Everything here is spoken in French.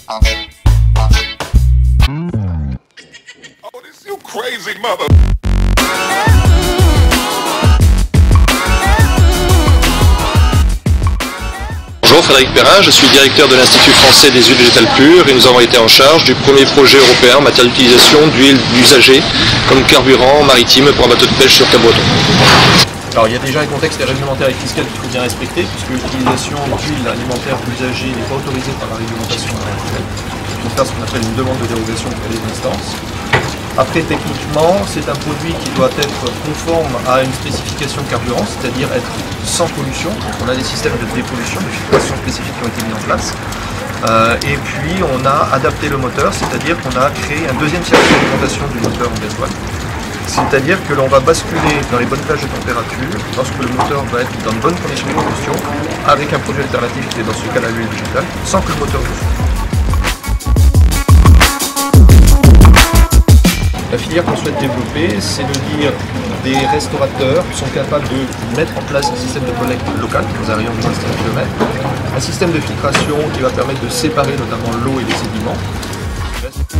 Oh, this you crazy mother. Bonjour, Frédéric Perrin, je suis directeur de l'Institut français des huiles végétales pures et nous avons été en charge du premier projet européen en matière d'utilisation d'huile usagée comme carburant maritime pour un bateau de pêche sur Cap-Breton. Alors il y a déjà un contexte réglementaire et fiscal qu'il faut bien respecter puisque l'utilisation d'huile alimentaire usagée n'est pas autorisée par la réglementation actuelle. Il faut faire ce qu'on appelle une demande de dérogation auprès des instances. Après, techniquement, c'est un produit qui doit être conforme à une spécification carburant, c'est-à-dire être sans pollution. On a des systèmes de dépollution, de filtration spécifiques qui ont été mis en place. Et puis, on a adapté le moteur, c'est-à-dire qu'on a créé un deuxième circuit d'alimentation du moteur en gasoil. C'est-à-dire que l'on va basculer dans les bonnes plages de température lorsque le moteur va être dans de bonnes conditions de combustion, avec un produit alternatif qui est dans ce cas l'huile végétale, sans que le moteur ne souffre. La filière qu'on souhaite développer, c'est de dire des restaurateurs qui sont capables de mettre en place un système de collecte local, dans un rayon de 25 km, un système de filtration qui va permettre de séparer notamment l'eau et les sédiments.